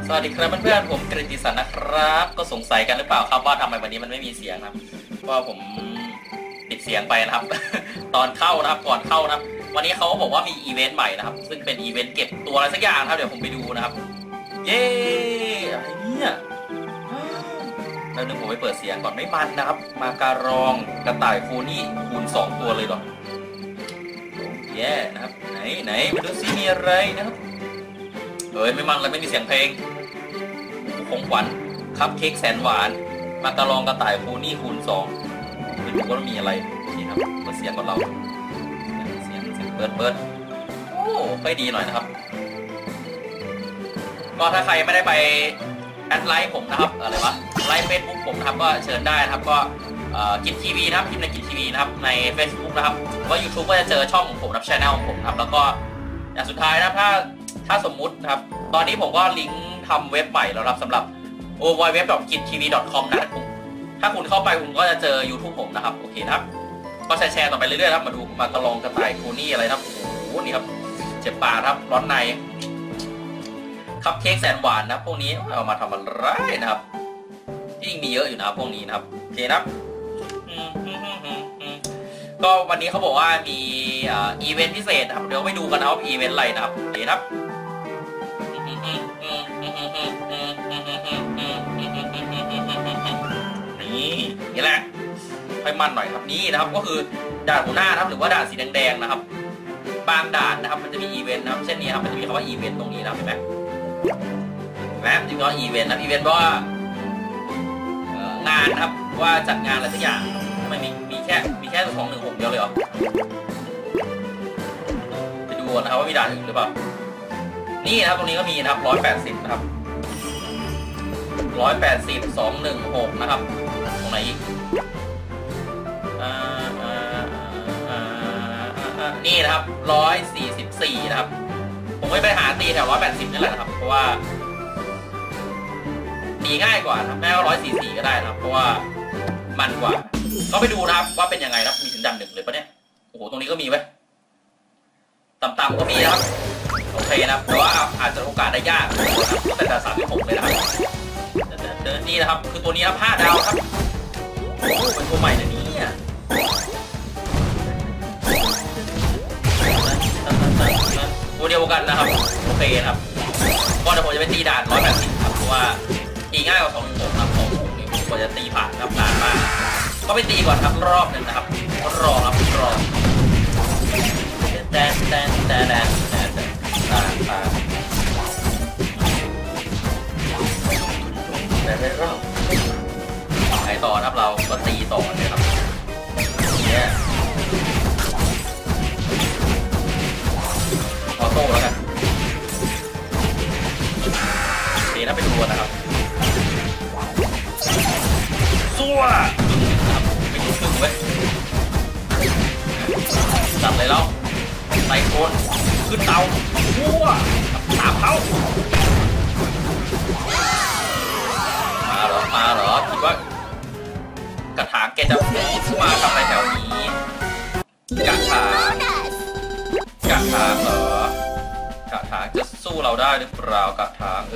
สวัสดีครับเพื่อนๆผมกฤติสันนะครับก็สงสัยกันหรือเปล่าครับว่าทำไมวันนี้มันไม่มีเสียงครับว่าผมปิดเสียงไปนะครับ ตอนเข้านะครับก่อนเข้านะครับวันนี้เขาบอกว่ามีอีเวนต์ใหม่นะครับซึ่งเป็นอีเวนต์เก็บตัวอะไรสักอย่างครับเดี๋ยวผมไปดูนะครับเย้อะไรเนี่ยแล้วนึกผมไปเปิดเสียงก่อนไม่มันนะครับมาการองกระต่ายโคนี่คูณ2ตัวเลยหรอแย่นะครับไหนมาดูซิมีอะไรนะครับเฮ้ยไม่มันเลยไม่มีเสียงเพลงของขวัญคัพเค้กแสนหวานมาการองกระต่ายโคนี่คูณ2ไม่รู้ว่ามีอะไรนี่ครับเปิดเสียงก่อนเราเสียงเปิดโอ้ค่อยดีหน่อยนะครับก็ถ้าใครไม่ได้ไปแอดไลค์ผมนะครับอะไรวะไลค์เฟซบุ๊กผมนะครับก็เชิญได้นะครับก็กิจทีวีนะครับพิมพ์ในกิจทีวีนะครับใน Facebook นะครับว่า YouTube ก็จะเจอช่องของผมนะครับ Channel ของผมครับแล้วก็อย่างสุดท้ายนะถ้าสมมุตินะครับตอนนี้ผมก็ลิงก์ทำเว็บใหม่แล้วครับสำหรับ www.kittv.com นะถ้าคุณเข้าไปคุณก็จะเจอ YouTube ผมนะครับโอเคนะครับก็แชร์ต่อไปเรื่อยๆครับมาดูมากระลองกระต่ายโคนี่อะไรนะครับโอ้โหนี่ครับเจ็บปากครับร้อนในคัพเค้กแสนหวานนะพวกนี้เอามาทำอะไรนะครับยิ่งมีเยอะอยู่นะพวกนี้นะครับโอเคนะครับก็วันนี้เขาบอกว่ามีอีเวนต์พิเศษครับเดี๋ยวไปดูกันนะว่าอีเวนต์อะไรนะครับโอเคครับนี่แหละค่อยมันหน่อยครับนี่นะครับก็คือด่านหัวหน้านะครับหรือว่าด่านสีแดงๆนะครับบางด่านนะครับมันจะมีอีเวนต์นะครับเช่นนี้ครับมันจะมีคำว่าอีเวนต์ตรงนี้นะเห็นไหมจริงๆก็อีเวนต์นะอีเวนต์เพราะว่างานนะครับว่าจัดงานอะไรสักอย่างทำไมมีแค่216เดียวเลยเหรอไปดูนะครับว่ามีด่านอื่นหรือเปล่านี่นะครับตรงนี้ก็มีนะครับ180นะครับ180 216นะครับตรงไหนอีกนี่นะครับ144นะครับผมไม่ไปหาตีแถว180นี่แหละนะครับเพราะว่าตีง่ายกว่าครับแม้ว่า144ก็ได้นะครับเพราะว่ามันกว่าก็ไปดูนะครับว่าเป็นยังไงนะครับมีถึงดัน1เลยปะเนี่ยโอ้โหตรงนี้ก็มีไว้ต่ำๆก็มีนะครับโอเคนะครับแต่ว่าอาจจะโอกาสได้ยากแต่ด่าน36เลยนะครับนี่นะครับคือตัวนี้ครับ5 ดาวครับโอ้เป็นตัวใหม่นะเนี่ยตัวเดียวกันนะครับโอเคครับก็เดี๋ยวผมจะไปตีด่าน180ครับเพราะว่าตีง่ายกว่า216ครับ216นี่ผมจะตีผ่านครับนานมากก็ไปตีก่อนครับรอบนึงนะครับรอครับรอแต่รอบไหนต่อครับเราก็ตีต่อเลยครับเนี่ยออโต้แล้วกันตีนะไปดูนะครับซัวไปดูครึ่งเว้ยจัดเลยแล้วไต่โคนขึ้นเตาซัวตามเขามาเหรอคิดว่ากระถางแกจะมาทำอะไรแถวนี้กระถางเหรอกระถางจะสู้เราได้หรือเปล่ากระถาง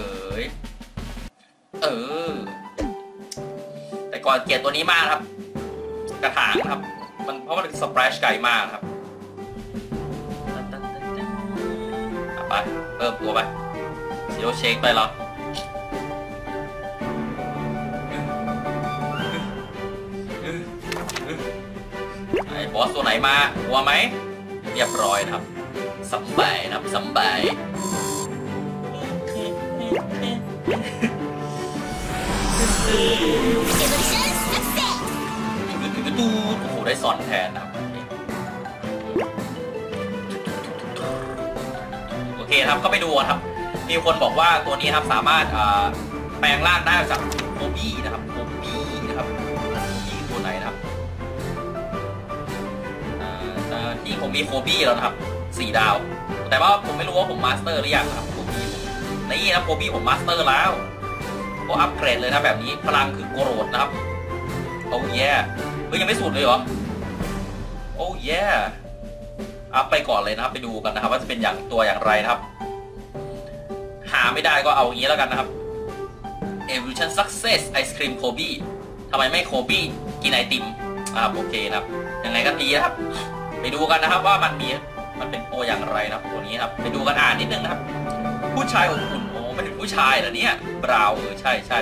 แต่ก่อนเกลียดตัวนี้มากครับกระถางครับมันเพราะมันเป็นสเปรชไก่มากครับไปเพิ่มตัวไปซีโร่เชคไปแล้วไอ้บอสตัวไหนมากลัวไหมเรียบร้อยนะครับสบายนะครับสบายดูโอ้โหได้ซอนแทนนะครับโอเคครับก็ไปดูครับมีคนบอกว่าตัวนี้ครับสามารถแปลงร่างได้จากโคบี้นะครับโคบี้นะครับนี่ตัวไหนนะครับที่ผมมีโคบี้แล้วนะครับ4 ดาวแต่ว่าผมไม่รู้ว่าผมมาสเตอร์หรือยังครับโคบี้นี่นะโคบี้ผมมาสเตอร์แล้วก็อัปเกรดเลยนะแบบนี้พลังคือโกรธนะครับโอ้ยเฮ้ยยังไม่สุดเลยเหรอโอ้ยอัพไปก่อนเลยนะครับไปดูกันนะครับว่าจะเป็นอย่างตัวอย่างไรนะครับหาไม่ได้ก็เอาอย่างนี้แล้วกันนะครับ Evolution Success Ice Cream Kobe ทำไมไม่โคบี้กินไอติมโอเคนะครับยังไงก็ดีนะครับไปดูกันนะครับว่ามันเป็นตัวอย่างไรนะครับตัวนี้ครับไปดูกันนิดนึงนะครับผู้ชายอบอุ่นโอ้ไม่ถึงผู้ชายเหรอเนี่ยบราวใช่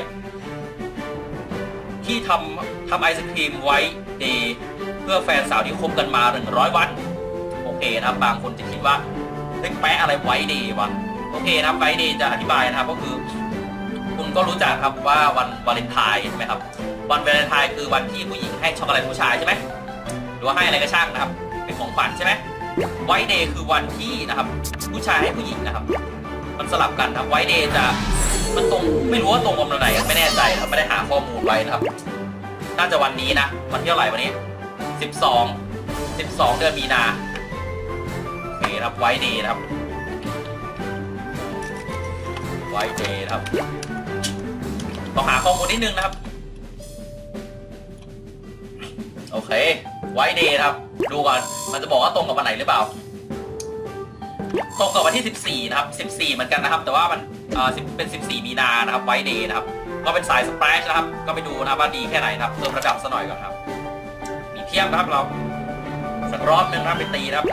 ที่ทำไอศครีมไว้เดย์เพื่อแฟนสาวที่คบกันมา100 วันโอเคนะครับบางคนจะคิดว่าแปะอะไรไว้เดย์วะโอเคนะครับไว้เดย์จะอธิบายนะครับก็คือคุณก็รู้จักครับว่าวันวาเลนไทน์ใช่ไหมครับวันวาเลนไทน์คือวันที่ผู้หญิงให้ช็อกโกแลตผู้ชายใช่ไหมหรือว่าให้อะไรก็ช่างนะครับเป็นของขวัญใช่ไหมไวท์เดย์คือวันที่นะครับผู้ชายให้ผู้หญิงนะครับมันสลับกันครับไวท์เดย์จะมันตรงไม่รู้ว่าตรงวันไหนไม่แน่ใจครับไม่ได้หาข้อมูลไว้นะครับน่าจะวันนี้นะวันที่เท่าไหร่วันนี้12 เดือนมีนาโอเคครับไวท์เดย์นะครับไวท์เดย์ครับต้องหาข้อมูลนิดนึงนะครับโอเคไวท์เดย์ครับดูก่อนมันจะบอกว่าตรงกับวันไหนหรือเปล่าตรงกับวันที่14นะครับ14เหมือนกันนะครับแต่ว่ามันเป็น14 มีนานะครับไวท์เดย์นะครับก็เป็นสายสเปรชนะครับก็ไปดูนะครับว่าดีแค่ไหนนะครับเพิ่มระดับซะหน่อยก่อนครับมีเทียบนะครับเราสักรอบนึงนะครับไปตีนะครับ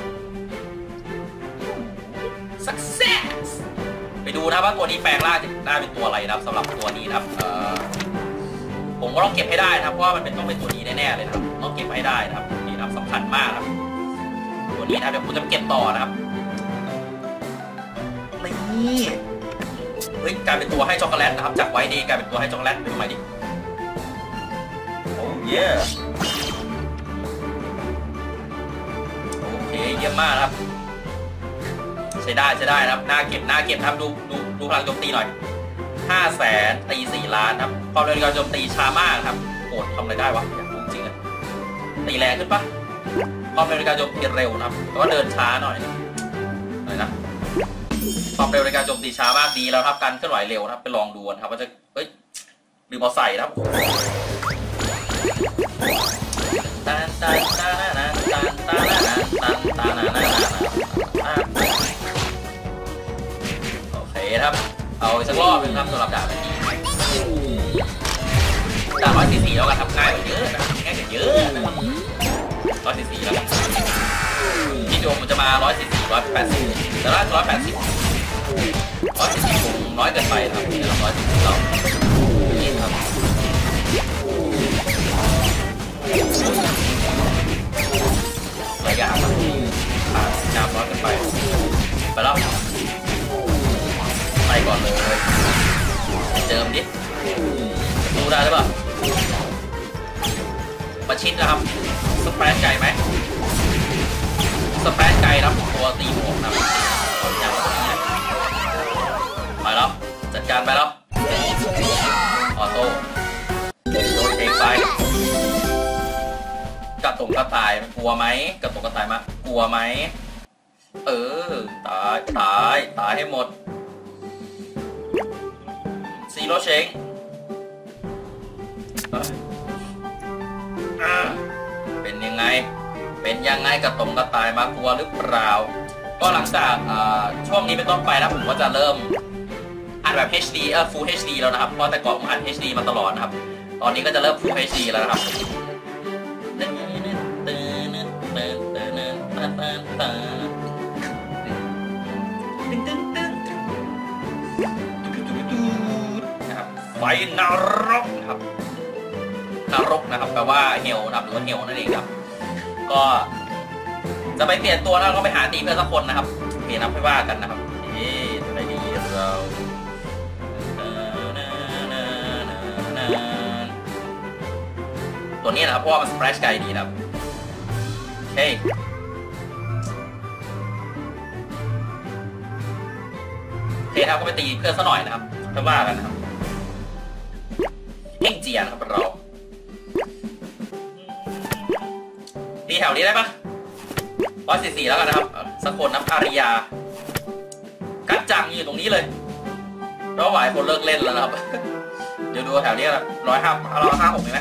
success ไปดูนะครับว่าตัวนี้แปลงร่างจะได้เป็นตัวอะไรนะครับสำหรับตัวนี้นะครับผมก็ต้องเก็บให้ได้นะครับเพราะว่ามันต้องเป็นตัวนี้แน่ๆเลยนะครับต้องเก็บให้ได้นะครับนี่นะครับสำคัญมากครับตัวนี้นะเดี๋ยวผมจะเก็บต่อนะครับนี่เฮ้ยกลายเป็นตัวให้ช็อกโกแลตนะครับจากไวท์เดย์กลายเป็นตัวให้ช็อกโกแลตเป็นทำไมดิโอ้เย่โอเคเยี่ยมมากครับใช้ได้นะครับน่าเก็บครับดูพลังโจมตีหน่อย500,000ตี4 ล้านครับความเร็วในการโจมตีช้ามากครับโหดทำอะไรได้วะอยากรู้จริงอะตีแรงขึ้นปะความเร็วในการโจมตีเร็วนะครับแต่ว่าเดินช้าหน่อยอะไรนะความเร็วในการโจมตีช้ามากดีแล้วครับการเคลื่อนไหวเร็วนะครับไปลองดูนะครับว่าจะลืมเอาใส่นะครับโอเคครับเอาสักรอบนึงครับสำหรับดาบนี้ดาบ144แล้วกันทำง่ายกว่าเยอะนะง่ายกว่าเยอะนะ144แล้วกันที่โจมมันจะมา144 180แต่ว่า180คงน้อยเกินไปครับที่เรา140เรานี่ครับระยะมันน้ำร้อนเกินไปแล้วไปก่อนเลยเจิมดิดูได้หรือเปล่ามาชิดนะครับสเปรดไก่ไหมสเปรดไก่รับตัวตีหมวกนะอย่างตัวนี้ไปแล้วจัดการไปแล้วออโต้โดนเทคไปกระต่ายมันกลัวไหมกระต่ายมากลัวไหมตายให้หมดซีโร่เชงเป็นยังไงกระต่ายมากลัวหรือเปล่าก็หลังจากช่วงนี้เป็นต้นไปนะผมก็จะเริ่มอัดแบบ HD Full HD แล้วนะครับเพราะแต่ก่อนผมอัด HD มาตลอดนะครับตอนนี้ก็จะเริ่ม Full HD แล้วนะครับนะครับไฟนรกนะครับแปลว่าเฮลนะครับหรือว่าเฮลนั่นเองครับก็จะไปเปลี่ยนตัวแล้วก็ไปหาตีเพื่อนสักคนนะครับเปลี่ยนนับไม่ว่ากันนะครับอะไรดีเราตัวนี้นะครับเพราะว่ามันสเปรชไกลดีนะครับโอเคครับก็ไปตีเพื่อนซะหน่อยนะครับไม่ว่ากันนะครับเอ็งเจียนะครับเราตีแถวนี้ได้ปะ144แล้วกันนะครับสักคนนะอาริยากัดจังอยู่ตรงนี้เลยแล้วหวายคนเลิกเล่นแล้วนะครับเดี๋ยวดูแถวนี้ละ156ไหม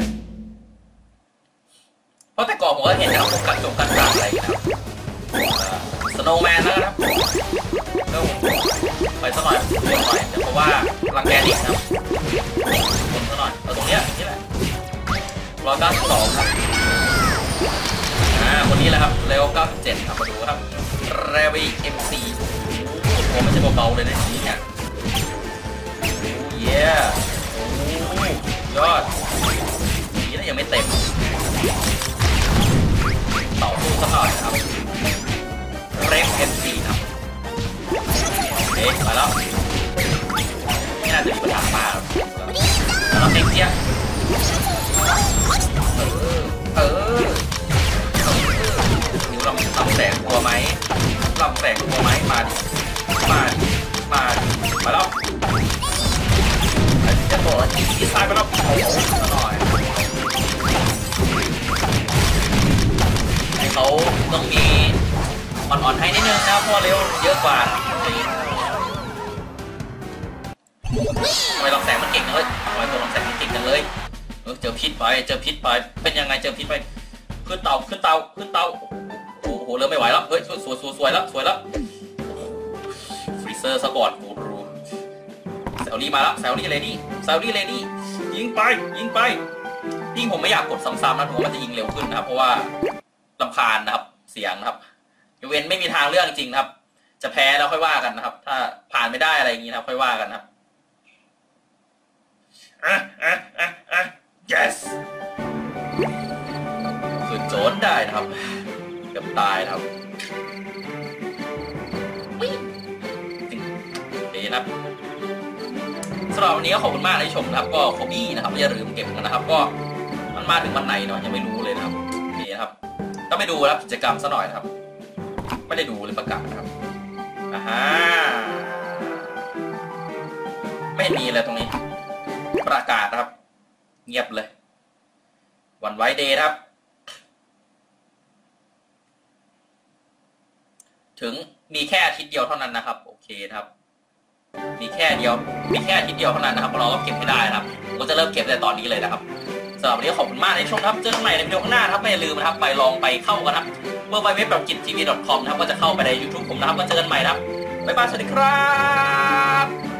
เพราะแต่ก่อนผมก็เห็นนะครับผมกัดจงกัดจังอะไรนะครับสโนว์แมนแล้วนะครับไปไปซะหน่อยโดนหน่อยเพราะว่ารังแกเด็กครับโดนซะหน่อยตรงนี้นี่แหละ192ครับคนนี้แหละครับเร็ว97ครับมาดูครับเรวี MC โอ้ไม่ใช่เบาๆเลยนะนี้เนี่ยโอ้ยยอดนี่แล้วยังไม่เต็มต่อสู้สักหน่อยครับเร็ว MC ครับมาแล้วไม่น่าจะมีปัญหามากแล้วเต็มเตี้ยนิ้วลำแสงกลัวไหมลำแสงกลัวไหมมาแล้วจะบอกว่าที่ซ้ายไปแล้วหน่อยให้เขาต้องมีอ่อนๆให้นิดนึงนะเพราะเร็วเยอะกว่าทำไมลำแสงมันเก่งจังเลยทำไมตัวลำแสงมันเก่งจังเลยเจอพิษไปเป็นยังไงเจอพิษไปขึ้นเตาโอ้โหเริ่มไม่ไหวแล้วเฮ้ยสวยแล้วฟรีเซอร์สปอร์ตกูรูแซลลี่มาแล้วแซลลี่เลดี้ยิงไปยิ่งผมไม่อยากกดซ้ำๆนะผมว่ามันจะยิงเร็วขึ้นนะครับเพราะว่าลำคาญนะครับเสียงนะครับยกเว้นไม่มีทางเลือกจริงนะครับจะแพ้แล้วค่อยว่ากันนะครับถ้าผ่านไม่ได้อะไรอย่างนี้นะครับค่อยว่ากันนะครับyes คือโจนได้นะครับเกือบตายนะครับดีนะครับสำหรับวันนี้ก็ขอบคุณมากที่ชมนะครับก็โคบี้นะครับอย่าลืมเก็บกันนะครับก็มันมาถึงวันไหนเนาะยังไม่รู้เลยนะครับดีนะครับก็ไปดูนะครับกิจกรรมซะหน่อยนะครับไม่ได้ดูเลยประกาศนะครับไม่มีเลยตรงนี้ประกาศนะครับเงียบเลยวันไว้เดย์ครับถึงมีแค่อาทิตย์เดียวเท่านั้นนะครับโอเคครับมีแค่อาทิตย์เดียวเท่านั้นนะครับเราก็เก็บให้ได้นะครับผมก็จะเริ่มเก็บในตอนนี้เลยนะครับสำหรับวันนี้ขอบคุณมากในช่วงครับเจอกันใหม่ในวิดีโอข้างหน้าครับไม่ลืมนะครับไปลองไปเข้ากันครับwww.gittv.com นะครับก็จะเข้าไปใน YouTube ผมนะครับก็เจอกันใหม่ครับบ๊ายบายสวัสดีครับ